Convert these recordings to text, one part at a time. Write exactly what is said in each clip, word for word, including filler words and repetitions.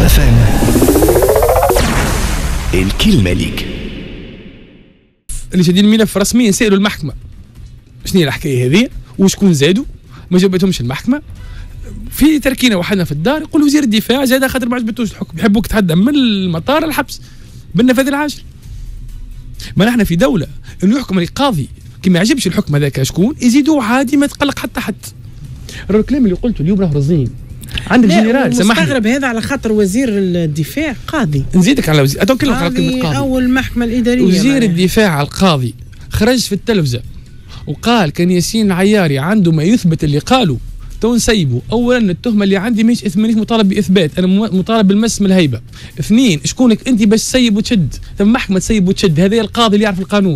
كابا فام الكلمة ليك. اللي شادين الملف رسميا سالوا المحكمة شنو هي الحكاية هذه وشكون زادوا، ما جاوبتهمش المحكمة. في تركينا وحدنا في الدار يقول وزير الدفاع زاد خاطر ما عجبتوش الحكم، يحبوك تهدم من المطار الحبس بالنفاذ العاجل. ما نحن في دولة انه يحكم القاضي كي ما يعجبش الحكم هذاك شكون يزيدوه عادي ما تقلق حتى حد. الكلام اللي قلته اليوم راه رزين عند الجنرال. سامحني مستغرب هذا على خاطر وزير الدفاع قاضي. نزيدك على وزير اتوكل على كلمة قاضي او المحكمة الإدارية. وزير الدفاع القاضي خرج في التلفزة وقال كان ياسين العياري عنده ما يثبت اللي قالوا تو نسيبوا. اولا التهمه اللي عندي مش مانيش مطالب باثبات، انا مطالب بالمس من الهيبه. اثنين شكونك انت باش تسيب وتشد؟ ثم محكمه تسيب وتشد، هذا القاضي اللي يعرف القانون.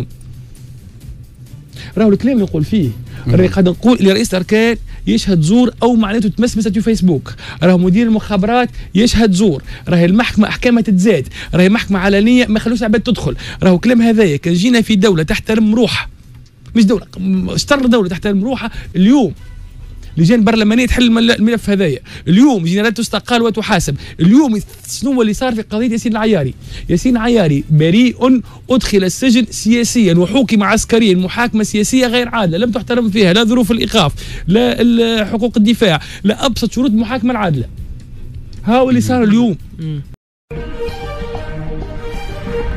راهو الكلام اللي نقول فيه راني قاعد نقول اللي رئيس الاركان يشهد زور او معناته تمسمسه في فيسبوك، راهو مدير المخابرات يشهد زور، راهي المحكمه احكامها تتزاد، راهي محكمه علنيه ما يخلوش العباد تدخل. راهو كلام هذايا كان جينا في دوله تحترم روحها، مش دوله اشتر دوله تحترم روحها. اليوم لجان برلمانيه تحل الملف هذايا، اليوم جنرال تستقال وتحاسب. اليوم شنو هو اللي صار في قضيه ياسين العياري؟ ياسين العياري بريء ادخل السجن سياسيا وحوكم عسكريا محاكمه سياسيه غير عادله لم تحترم فيها لا ظروف الايقاف لا حقوق الدفاع لا ابسط شروط المحاكمه العادله. ها هو اللي صار اليوم.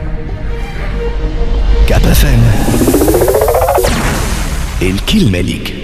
كابا فام الكلمة ليك.